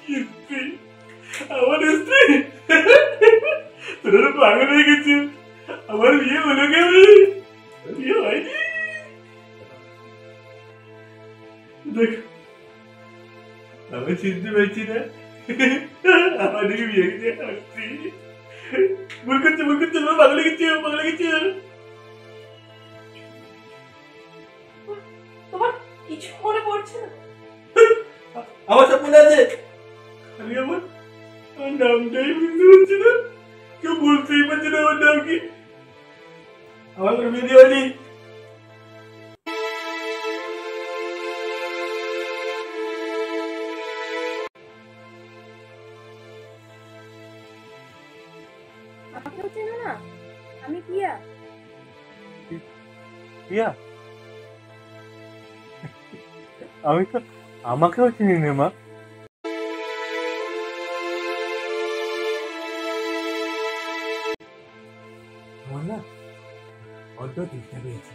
স্ত্রী, আমার স্ত্রী, তোরা পাগল হয়ে গেছে। আমার বিয়ে হলো কেমন? বিয়ে হয়নি। দেখ, আমি চিনতে পারছি না আমার দিকে বিয়ে গেছে। ভুল করছে, ভুল করছে, পাগল গেছে, পাগল গেছে। তোমার কিছু মনে পড়ছে না? আমার সব মনে আছে, খালি আমার নামটাই বুঝতে পারছি না। কেউ বলতেই পারছে না আমার নাম কি। আমার কোনো বিয়ে হয়নি। আপনাকে চেনো না? আমি প্রিয়া। প্রিয়া? আমি তো আমাকেও চিনি না মা। আমার না অল্প চেষ্টা পেয়েছি।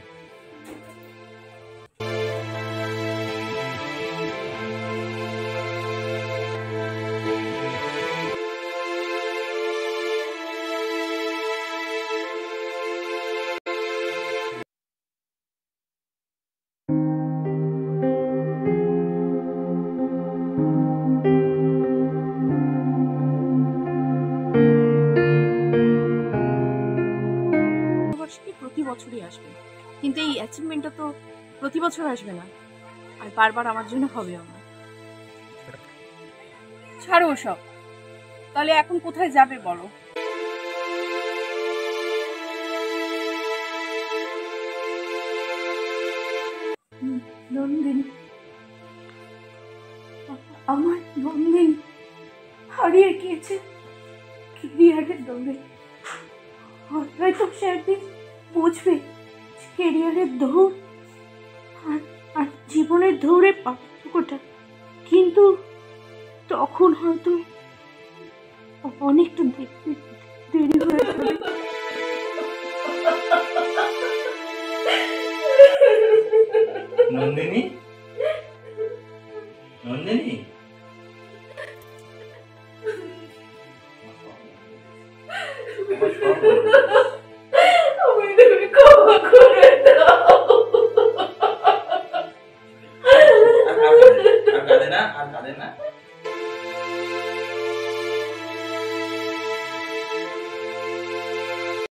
প্রতি বছরই আসবে, কিন্তু এই অ্যাচিভমেন্টটা তো প্রতি বছর আসবে না, আর বারবার আমার জন্য হবেও না। ছাড়ো ওসব, তাহলে এখন কোথায় যাবে বলো? নন্দিনী, আমার নন্দিনী হারিয়ে গিয়েছে কেরিয়ারের দৌড়ে। হয়তো সে একদিন বুঝবে কেরিয়ারের দৌড় আর জীবনের দৌড়ের পার্থক্যটা, কিন্তু তখন হয়তো অনেকটা দেরি হয়ে যাবে। নন্দিনী, নন্দিনী, আমার সব